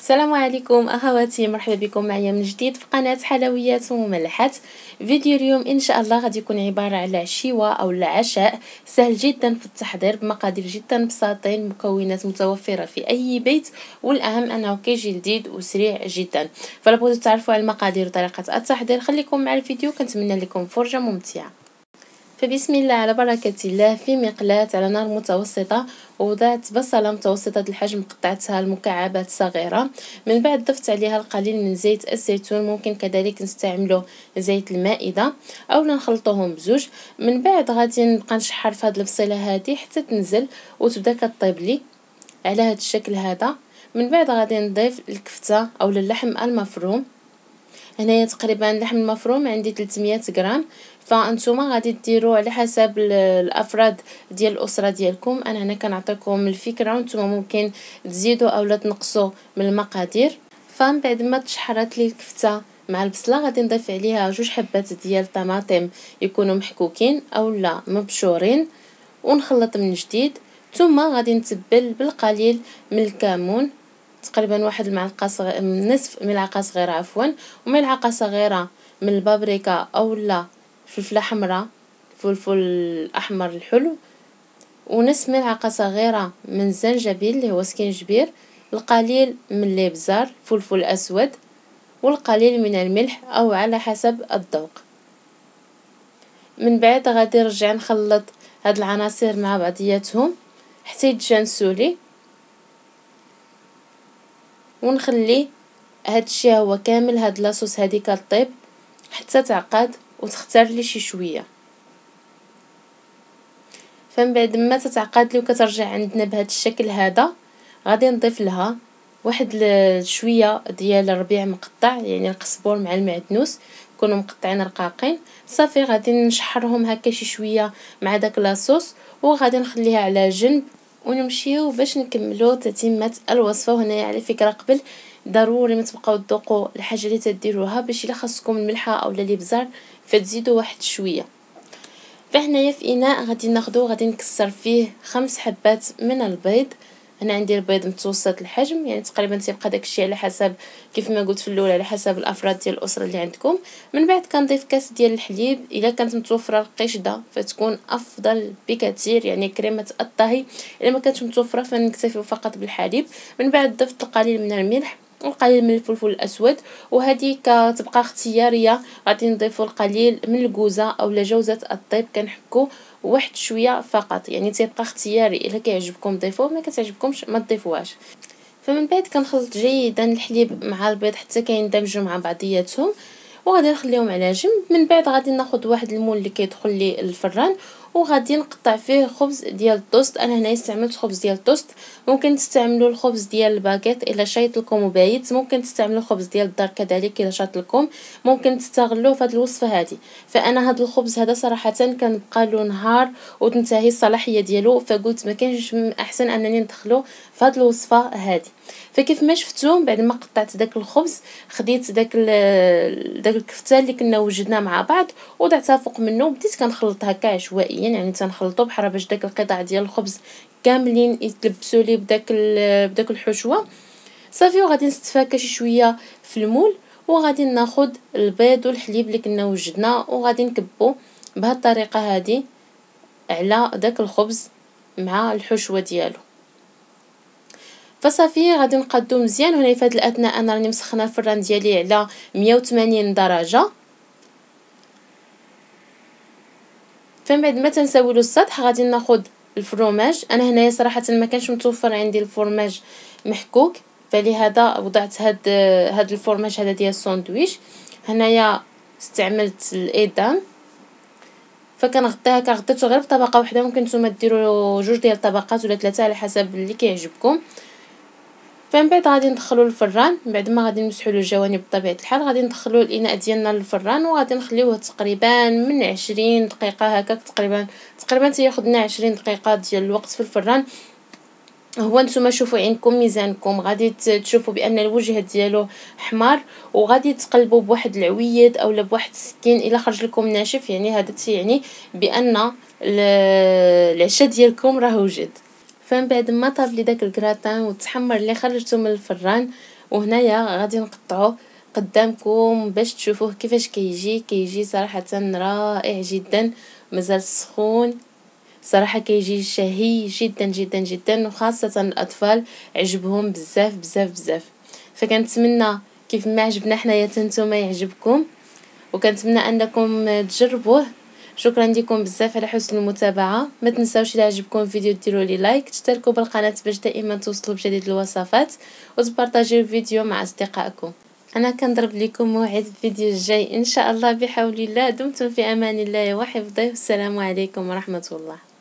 السلام عليكم اخواتي، مرحبا بكم معايا من جديد في قناه حلويات ومملحات. فيديو اليوم ان شاء الله غادي يكون عباره على عشيوه او العشاء سهل جدا في التحضير بمقادير جدا بساطين، مكونات متوفره في اي بيت، والاهم انه كيجي لذيذ وسريع جدا. فلا بغيتو تعرفوا على المقادير وطريقه التحضير خليكم مع الفيديو، كنتمنى لكم فرجه ممتعه. فبسم الله على بركة الله. في مقلاة على نار متوسطة وضعت بصلة متوسطة الحجم، قطعتها لمكعبات صغيرة. من بعد ضفت عليها القليل من زيت الزيتون، ممكن كذلك نستعملوا زيت المائدة او نخلطوهم بزوج. من بعد غادي نبقى نشحر في هذه البصيله هذه حتى تنزل وتبدا كطيب لي على هذا الشكل هذا. من بعد غادي نضيف الكفته او اللحم المفروم. هنايا تقريبا اللحم المفروم عندي 300 غرام، فانتوما غادي ديروا على حسب الافراد ديال الاسره ديالكم. انا هنا كنعطيكم الفكره وانتوما ممكن تزيدوا اولا تنقصوا من المقادير. فمن بعد ما تشحرات لي الكفته مع البصله غادي نضيف عليها 2 حبات ديال الطماطم يكونوا محكوكين اولا مبشورين ونخلط من جديد. ثم غادي نتبل بالقليل من الكمون، تقريبا واحد المعلقه نصف ملعقه صغيره عفوا، وملعقه صغيره من البابريكا اولا فلفله حمراء، فلفل احمر الحلو، ونصف ملعقه صغيره من الزنجبيل اللي هو سكينجبير، القليل من الابزار فلفل اسود، والقليل من الملح او على حسب الذوق. من بعد غادي نرجع نخلط هاد العناصر مع بعضياتهم حتى يتجانسوا لي، ونخلي هاد الشيء هو كامل هاد لاصوص هادي كطيب حتى تعقد وتختار لي شي شويه. فمن بعد ما تتعقد لي وكترجع عندنا بهذا الشكل هذا غادي نضيف لها واحد شويه ديال الربيع مقطع، يعني القزبور مع المعدنوس يكونوا مقطعين رقاقين. صافي غادي نشحرهم هكا شي شويه مع داك لاصوص وغادي نخليها على جنب، ونمشيو باش نكملوا تتمه الوصفه. وهنا على فكره قبل ضروري ما تبقاو تذوقوا الحاجه اللي تديروها، باش الا خاصكم الملحه اولا الابزار فتزيدوا واحد شويه. فهنايا في اناء غادي ناخذو غادي نكسر فيه 5 حبات من البيض. هنا عندي البيض متوسط الحجم، يعني تقريبا تيبقى داكشي على حسب كيف ما قلت في الاول على حسب الافراد ديال الاسره اللي عندكم. من بعد كنضيف كاس ديال الحليب، الا كانت متوفره القشده فتكون افضل بكثير، يعني كريمه الطهي. الا ما كانتش متوفره فنكتفي فقط بالحليب. من بعد ضفت القليل من الملح والقليل من الفلفل الاسود، وهذه كتبقى اختياريه. غادي نضيفوا القليل من الكوزه اولا جوزه الطيب، كنحكو واحد شويه فقط، يعني تيبقى اختياري، الا كيعجبكم ضيفوه ما كتعجبكمش ما تضيفوهاش. فمن بعد كنخلط جيدا الحليب مع البيض حتى كيندمجوا مع بعضياتهم، وغادي نخليهم على جنب. من بعد غادي ناخذ واحد المول اللي كيدخل لي الفران وغادي نقطع فيه خبز ديال الطوست. انا هنا استعملت خبز ديال الطوست، ممكن تستعملوا الخبز ديال الباكيت الا شايط لكم وبايت، ممكن تستعملوا الخبز ديال الدار كذلك الا شاط لكم، ممكن تستغلوه في هذه الوصفه هذه. فانا هذا الخبز هذا صراحه كنبقى له نهار وتنتهي الصلاحيه ديالو، فقلت ما كاينش احسن انني ندخلو في هذه الوصفه هذه. فكيف ما شفتوا بعد ما قطعت داك الخبز خديت داك الكفته اللي كنا وجدنا مع بعض وضعتها فوق منه، بديت كنخلط هكا عشوائيا، يعني تنخلطو بحال باش داك القطع ديال الخبز كاملين يتلبسوا لي بداك الحشوه. صافي وغادي نستفاكا شي شويه في المول، وغادي ناخذ البيض والحليب اللي كنا وجدنا وغادي نكبو بهذه الطريقه هذه على داك الخبز مع الحشوه ديالو. فصافي غادي نقادو مزيان. هنا في هذه الاثناء انا راني مسخنه الفران ديالي على 180 درجه. فمن بعد ما تنساويلو السطح غادي ناخذ الفرماج. انا هنايا صراحه ما كانش متوفر عندي الفرماج محكوك، فلهذا وضعت هاد الفرماج هذا ديال الساندويتش. هنايا استعملت الايدام، فكنغطيها كغطيته غير بطبقه واحده، ممكن نتوما ديروا 2 ديال الطبقات ولا 3 على حسب اللي كيعجبكم. فمن بعد غادي ندخلو الفران، من بعد ما غادي نمسحوا له الجوانب بطبيعه الحال غادي ندخلو الاناء ديالنا للفران وغادي نخليوه تقريبا من 20 دقيقه هكاك، تقريبا تياخذنا 20 دقيقه ديال الوقت في الفران. هو نتوما شوفوا عينكم ميزانكم، غادي تشوفوا بان الوجه ديالو حمار، وغادي تقلبوا بواحد العويد اولا بواحد السكين الا خرج لكم ناشف، يعني هذا يعني بان العشاء ديالكم راه وجد. فمن بعد ما طاب لي داك الكراتان وتحمر لي خرجته من الفران وهنايا غادي نقطعوه قدامكم باش تشوفوه كيفاش كيجي صراحة رائع جدا، مازال سخون صراحة كيجي شهي جدا جدا جدا، وخاصة الأطفال عجبهم بزاف بزاف بزاف. فكنتمنى كيف ما عجبنا حنايا نتوما يعجبكم، وكنتمنى انكم تجربوه. شكرا لكم بزاف على حسن المتابعه، ما تنساوش الى عجبكم الفيديو ديروا لي لايك، تشتركوا بالقناه باش دائما توصلوا بجديد الوصفات، وتبارطاجيو الفيديو مع اصدقائكم. انا كنضرب لكم موعد الفيديو الجاي ان شاء الله بحول الله. دمتم في امان الله وحفظه، والسلام عليكم ورحمه الله.